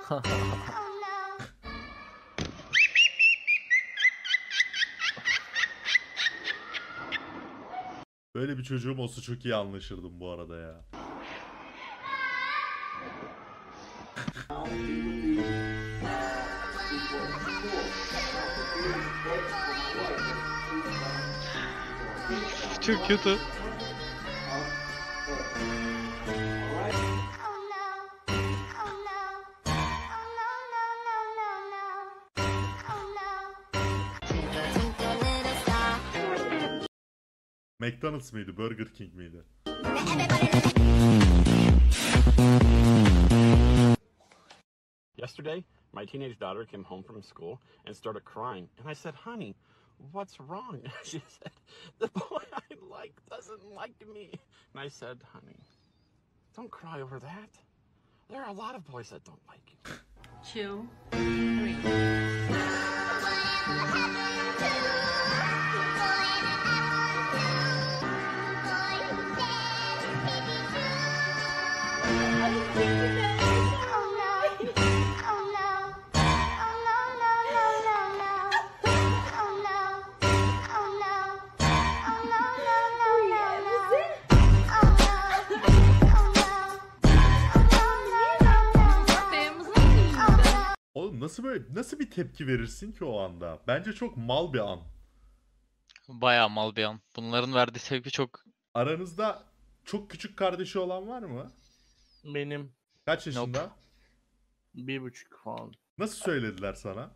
Böyle bir çocuğum olsa çok iyi anlaşırdım bu arada ya. Çok kötü. McDonald's mıydı? Burger King miydi? Yesterday, my teenage daughter came home from school and started crying. And I said, honey, what's wrong? She said, the boy I like doesn't like me. And I said, honey, don't cry over that. There are a lot of boys that don't like you. 2, 3. Oğlum nasıl bir tepki verirsin ki o anda? Bence çok mal bir an. Bayağı mal bir an. Bunların verdiği tepki çok... Aranızda çok küçük kardeşi olan var mı? Benim Kaç yaşında? Nope. 1,5 falan. Nasıl söylediler sana?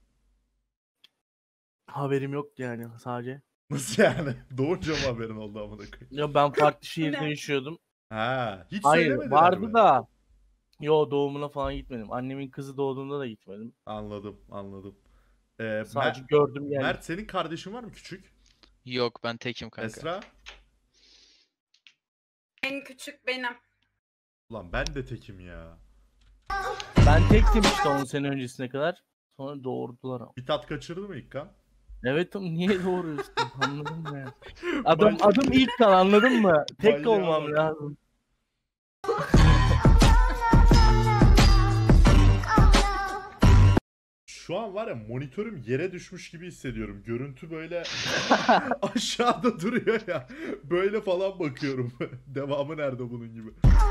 Haberim yok yani sadece. Nasıl yani? Doğunca mı haberin oldu amına koyayım? Ya ben farklı şehirde yaşıyordum. Ha, hiç Hayır söylemediler vardı mi? da. Yo doğumuna falan gitmedim. Annemin kızı doğduğunda da gitmedim. Anladım. Sadece gördüm yani. Mert senin kardeşin var mı küçük? Yok, ben tekim kanka. Esra? En küçük benim. Ulan ben de tekim ya. Ben tektim işte 10 sene öncesine kadar. Sonra doğurdular ama. Bir tat kaçırdı mı İlkan? Evet oğlum niye doğuruyorsun? Anladın mı ya? Adım İlkan anladın mı? Tek Manyağı olmam bak. lazım. Şu an var ya monitörüm yere düşmüş gibi hissediyorum. Görüntü böyle aşağıda duruyor ya. Böyle falan bakıyorum. Devamı nerede bunun gibi.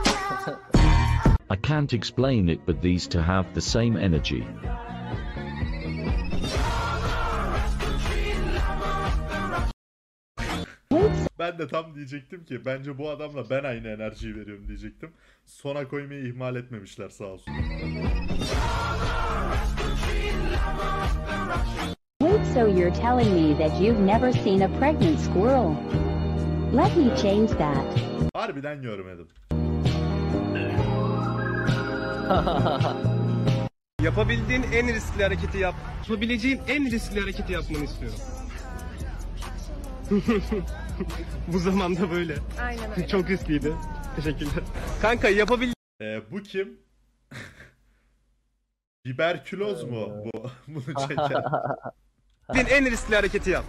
I can't explain it, but these two have the same energy. Ben de tam diyecektim ki bence bu adamla ben aynı enerjiyi veriyorum diyecektim. Sona koymayı ihmal etmemişler sağ olsun. So you're telling me that you've never seen a pregnant squirrel? Let me change that. Harbiden görmedim. Yapabildiğin en riskli hareketi yap. Yapabileceğin en riskli hareketi yapmanı istiyorum. Bu zamanda böyle. Aynen öyle. Çok riskliydi. Teşekkürler. Kanka yapabildiğin Bu kim? Biberküloz mu bu? Bunu çeken. en riskli hareketi yap.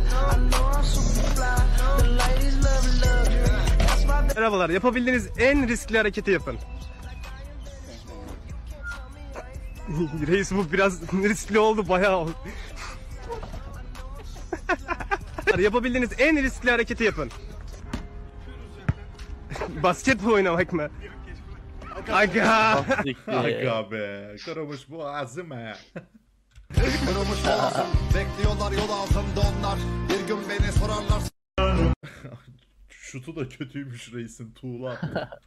Merhabalar. Yapabildiğiniz en riskli hareketi yapın. Reis bu biraz riskli oldu bayağı oldu. Yapabildiğiniz en riskli hareketi yapın. Basketbol oynamak mı? Aga. Aga be. Kırılmış boğazıma. Kırılmış boğazım. Bekliyorlar yol altında onlar. Bir gün beni sorarlar. Şutu da kötüymüş reisin tuğla.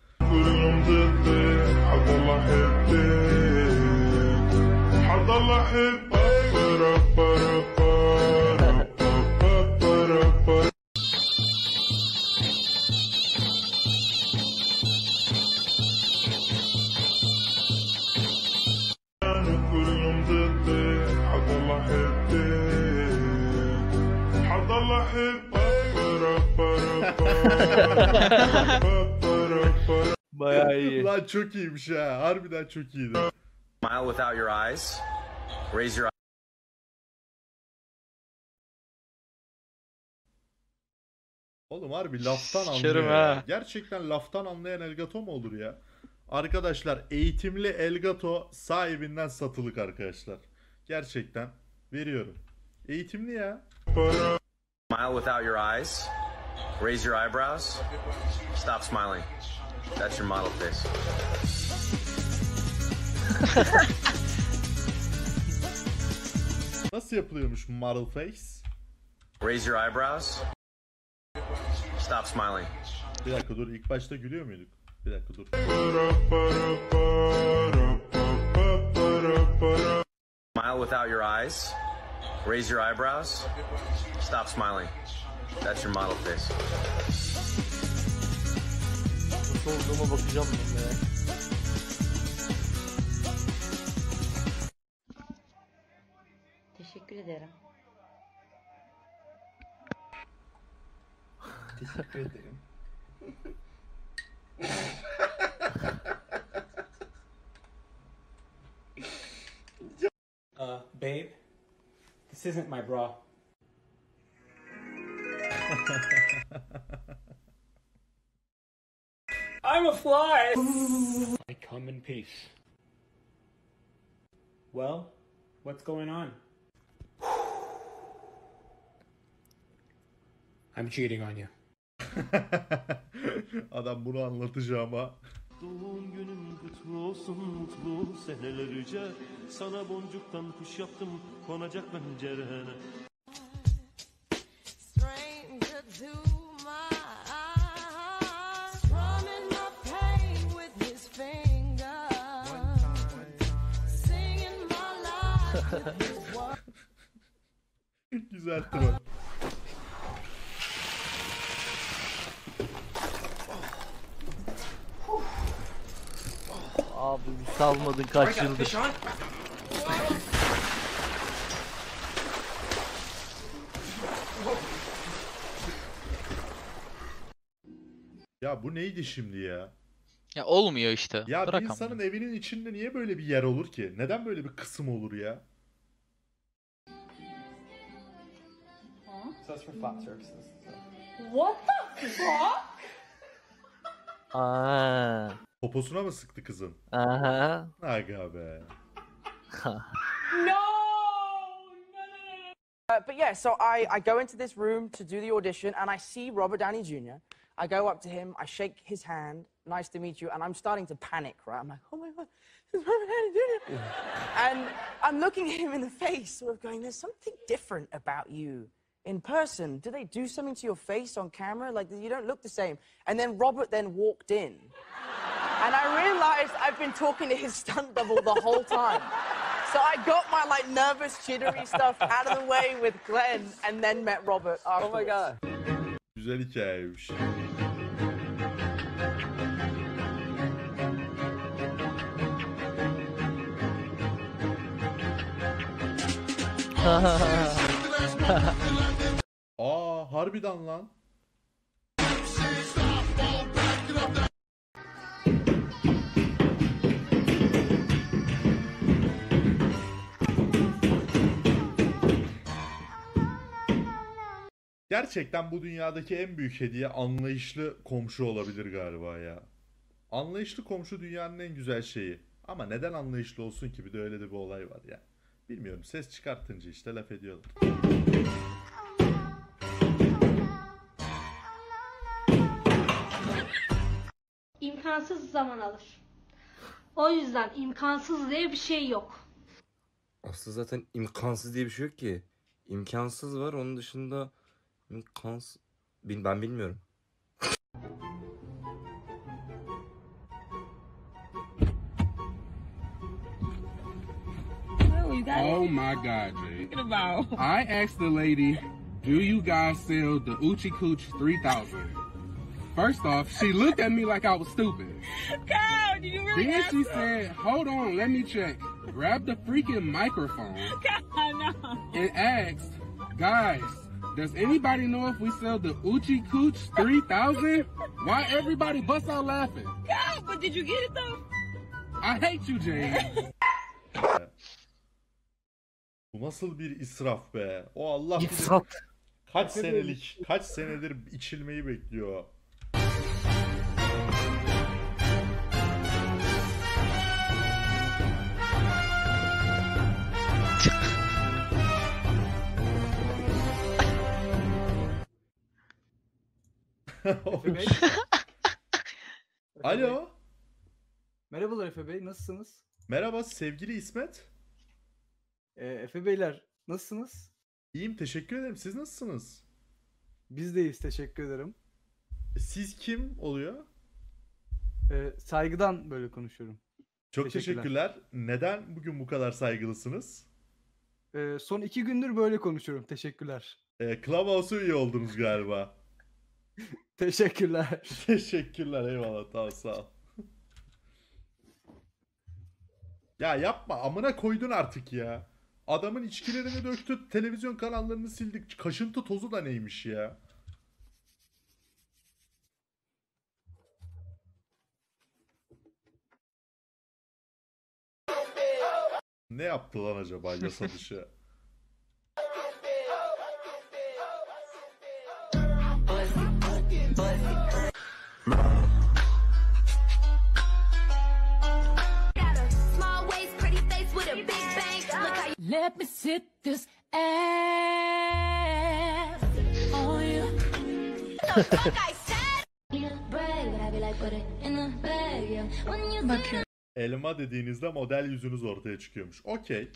Bayağı iyi. Lan çok iyiymiş ha. Harbiden çok iyiydi. Smile without your eyes. Raise your Oğlum harbi laftan Sikerim anlıyor ya. ha. Gerçekten laftan anlayan Elgato mu olur ya? Arkadaşlar eğitimli Elgato sahibinden satılık arkadaşlar. Gerçekten veriyorum. Eğitimli ya. Smile without your eyes. Raise your eyebrows. Stop smiling. That's your model face. Nasıl yapılıyormuş model face? Raise your eyebrows. Stop smiling. Bir dakika dur, ilk başta gülüyor muyduk? Bir dakika dur. Smile without your eyes. Raise your eyebrows. Stop smiling. That's your model face. Nasıl olduğuma bakacağım ben ya. Teşekkür ederim. Teşekkür ederim. Babe, this isn't my bra. I'm a fly! I come in peace. Well, what's going on? I'm cheating on you. Adam bunu anlatacağıma. Doğum günün kutlu olsun mutlu senelerce. Sana boncuktan kuş yaptım konacak pencerene. Güzel troll. Abi bir salmadın kaç yıldır. Ya bu neydi şimdi ya? Ya olmuyor işte. Ya Bırak bir ama. insanın evinin içinde niye böyle bir yer olur ki? Neden böyle bir kısım olur ya? So it's for flat surfaces. What the fuck? Aa. Poposuna mı sıktı kızın? Aha. Aga be. No! But yeah, so I go into this room to do the audition and I see Robert Downey Jr. I go up to him, I shake his hand, nice to meet you, and I'm starting to panic, right? I'm like, oh my God, it's Robert Downey Jr. And I'm looking at him in the face, sort of going, there's something different about you in person. Do they do something to your face on camera? Like, you don't look the same. And then Robert then walked in. And I realized I've been talking to his stunt double the whole time. So I got my like nervous, jittery stuff out of the way with Glenn and then met Robert afterwards. Oh my God. Güzel hikayeymiş. Aa, harbiden lan. Gerçekten bu dünyadaki en büyük hediye anlayışlı komşu olabilir galiba ya. Anlayışlı komşu dünyanın en güzel şeyi. Ama neden anlayışlı olsun ki? Bir de öyle de bir olay var ya. Bilmiyorum, ses çıkartınca işte laf ediyorlar. İmkansız zaman alır. O yüzden imkansız diye bir şey yok. Aslında zaten imkansız diye bir şey yok ki. İmkansız var, onun dışında imkansız... Ben bilmiyorum. Oh my God, Jay. I asked the lady, do you guys sell the Oochie Cooch 3000? First off, she looked at me like I was stupid. Kyle, did you really Then ask she her? said, hold on, let me check. Grabbed the freaking microphone Kyle, no. and asked, guys, does anybody know if we sell the Oochie Cooch 3000? Why everybody bust out laughing? Kyle, but did you get it though? I hate you, Jay. Bu nasıl bir israf be? O Allah bilir İfsat. kaç senedir içilmeyi bekliyor. Efe Bey. Alo. Merhabalar Efe Bey, nasılsınız? Merhaba sevgili İsmet. Efe Beyler, nasılsınız? İyiyim, teşekkür ederim. Siz nasılsınız? Biz de iyiyiz, teşekkür ederim. Siz kim oluyor? Saygıdan böyle konuşuyorum. Çok teşekkürler. Neden bugün bu kadar saygılısınız? Son 2 gündür böyle konuşuyorum, teşekkürler. Clubhouse'a üye oldunuz galiba. Teşekkürler. Teşekkürler, eyvallah, tamam, sağ ol. Ya yapma, amına koydun artık ya. Adamın içkilerini döktü, televizyon kanallarını sildik. Kaşıntı tozu da neymiş ya? Ne yaptı lan acaba yasa dışı? Let me sit this ass on you. Bakıyorum. Elma dediğinizde model yüzünüz ortaya çıkıyormuş. Okey.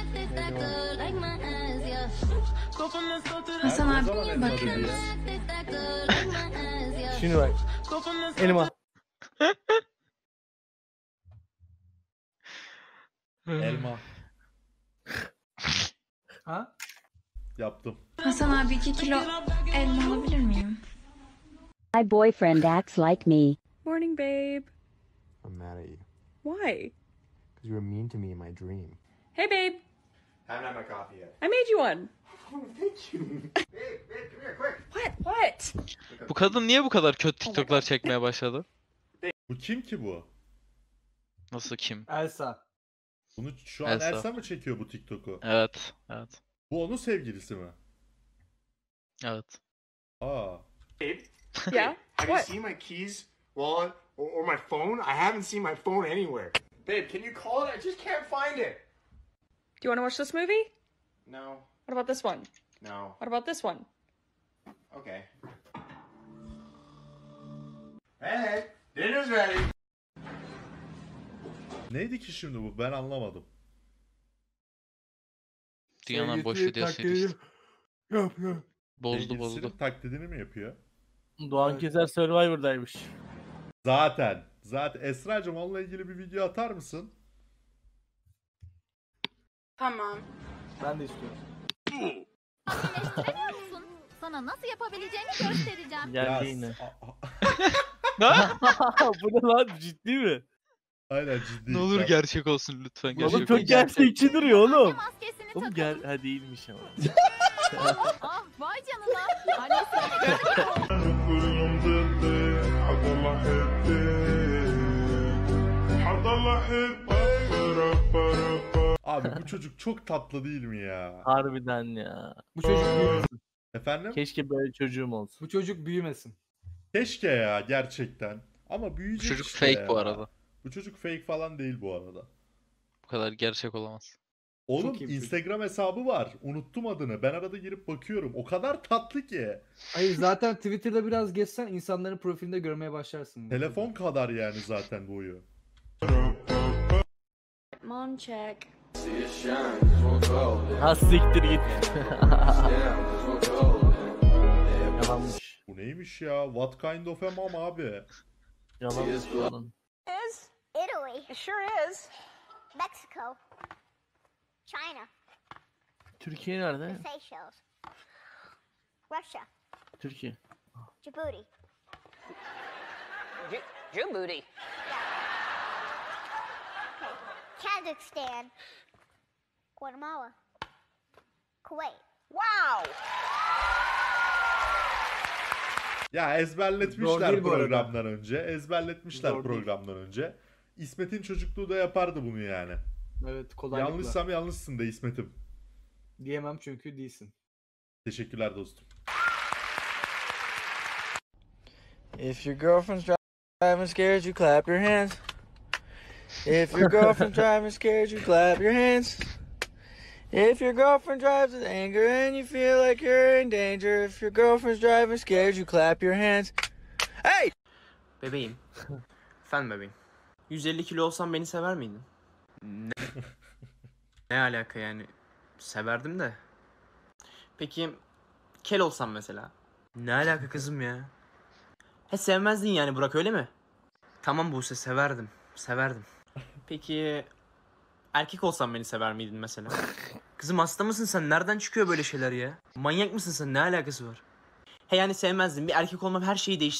Hasan abi niye bakıyorsun? Şimdi bak. Elma. Elma. Ha? Yaptım. Hasan abi 2 kilo elma alabilir miyim? My boyfriend acts like me. Morning, babe. I'm mad at you. Why? Because you were mean to me in my dream. Hey, babe. Haven't had my coffee yet. I made you one. Oh, thank you. Babe, come here, quick. What? Bu kadın niye bu kadar kötü TikTok'lar çekmeye başladı? Bu kim ki bu? Nasıl kim? Elsa. Bunu şu an Elsa. Elsa mı çekiyor bu TikTok'u? Evet, evet. Bu onun sevgilisi mi? Evet. Aa. Babe? Yeah? Have you What? seen my keys, wallet, or my phone? I haven't seen my phone anywhere. Babe, can you call it? I just can't find it. Do you want to watch this movie? No. What about this one? No. What about this one? Okay. Hey, dinner's ready. Neydi ki şimdi bu? Ben anlamadım. Dünyanın boş videosuydu işte. Bozdu Sevgilisinin bozdu. taklidini mi yapıyor? Doğan Keser Survivor'daymış. Zaten. Esra'cığım onunla ilgili bir video atar mısın? Tamam. Ben de istiyorum. Sana nasıl yapabileceğini göstereceğim. Geldi yine. Ya, Bu ne lan, ciddi mi? Aynen ciddi. Ne olur gerçek olsun lütfen. Oğlum Gerçek çok olsun. gerçekçi duruyor oğlum. Maskesini Oğlum takalım. ha değilmiş ama. Ah vay canına. Annesiyle Abi bu çocuk çok tatlı değil mi ya? Harbiden ya. Bu çocuk büyümesin. Efendim? Keşke böyle çocuğum olsun. Bu çocuk büyümesin. Keşke ya gerçekten. Ama büyüyecek Bu çocuk işte fake ya. bu arada. Bu çocuk fake falan değil bu arada. Bu kadar gerçek olamaz. Oğlum Çok iyi bir çocuk. Instagram hesabı var. Unuttum adını. Ben arada girip bakıyorum. O kadar tatlı ki. Hayır, zaten Twitter'da biraz gezsen insanların profilinde görmeye başlarsın. Telefon kadar yani zaten boyu. Mom check. Ha siktir git. Yalanmış. Bu neymiş ya? What kind of a mom abi? Yalanmış yalan. Is Italy. It sure is. Mexico. China. Türkiye nerede? Seychelles. Russia. Türkiye. Djibouti. Djibouti. Kazakhstan. Guatemala. Kuwait. Wow. Ya Zor ezberletmişler değil bu arada. programdan önce. Ezberletmişler Zor değil. programdan önce. İsmet'in çocukluğu da yapardı bunu yani. Evet, kolaylıkla. Yanlışsam yanlışsın da İsmet'im. Diyemem çünkü değilsin. Teşekkürler dostum. If your girlfriend's driving scared, you clap your hands. If your girlfriend's driving scared, you clap your hands. If your girlfriend drives with anger and you feel like you're in danger, if your girlfriend's driving scared, you clap your hands. Hey! Bebeğim. Efendim bebeğim. 150 kilo olsam beni sever miydin? Ne alaka yani? Severdim de. Peki kel olsam mesela? Ne alaka kızım ya? He sevmezdin yani Burak öyle mi? Tamam Buse severdim. Severdim. Peki erkek olsam beni sever miydin mesela? Kızım hasta mısın sen? Nereden çıkıyor böyle şeyler ya? Manyak mısın sen? Ne alakası var? He yani sevmezdin. Bir erkek olmam her şeyi değiştirir.